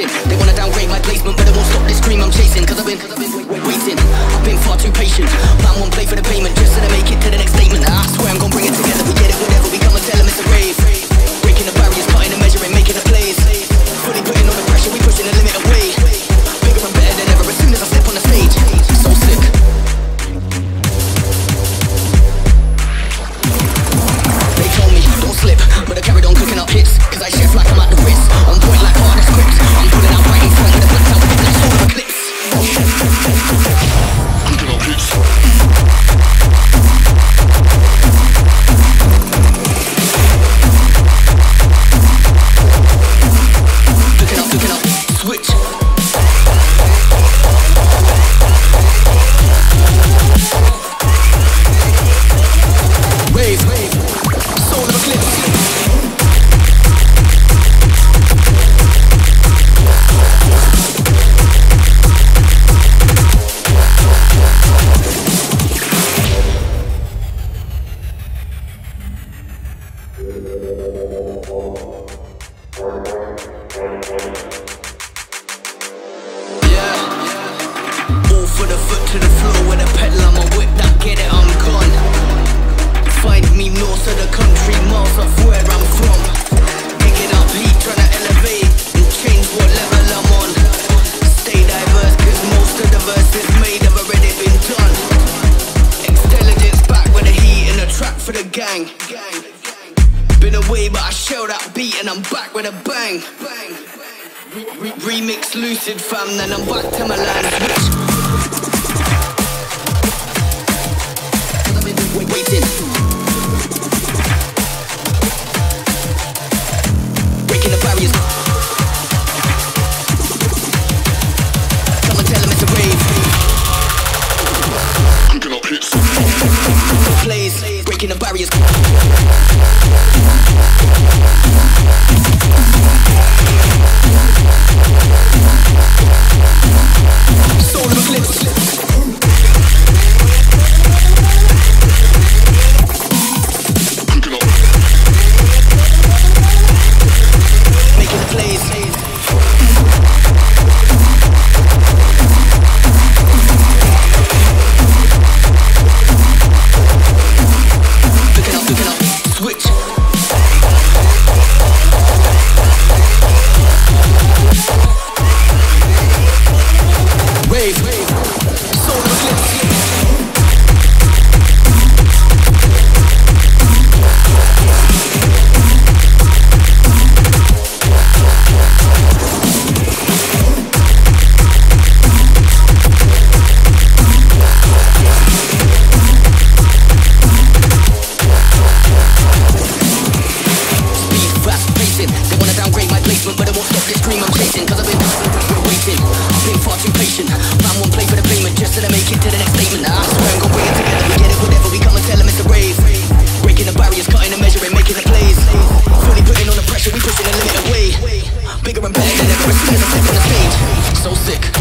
facing. They wanna downgrade my placement, but they won't stop this dream I'm chasing. Cause I've been waiting, I've been far too patient. Man won't play for the payment just so they make it to the next statement. I swear I'm gonna bring it together, we get it, whatever. We come and tell them it's a rave. Breaking the barriers, cutting and measuring, making a plays. Fully putting on the pressure, we pushing the limit away. Bigger and better than ever as soon as I step on the stage. So sick. They told me, don't slip, but I carried on cooking up hits. Cause I chef like I'm at the Ritz. On point like hard scripts. I'm pulling out right in front with a blacked out with all the clips. Cooking up hits. Looking up, switch. Wave, soul of eclipse. All for the foot to the floor with a pedal on my whip, that get it, I'm gone. Find me north of the country, miles off where I'm from. Digging up heat, trying to elevate and change what level I'm on. Stay diverse, cause most of the verses made have already been done. Intelligence back with the heat and the track for the gang. Been away but I shell that beat and I'm back with a bang. Remix Lucid fam, then I'm back to my land. Waiting. Breaking the barriers. Come and tell them it's a rave. Cooking up hits. Plays, breaking the barriers. Soul of eclipse. Making the plays. Looking up, switch. Wave, soul of eclipse. They wanna downgrade my placement, but they won't stop this dream I'm chasing. Cause I've been waiting, I've been far too patient. Man won't play for the payment just so they make it to the next statement. I swear I'm gonna bring it together, we get it, whatever. We come and tell them it's a rave. Breaking the barriers, cutting and measuring, making the plays. Fully putting on the pressure, we pushing the limit away. Bigger and better than ever as soon as I step on the stage. So sick.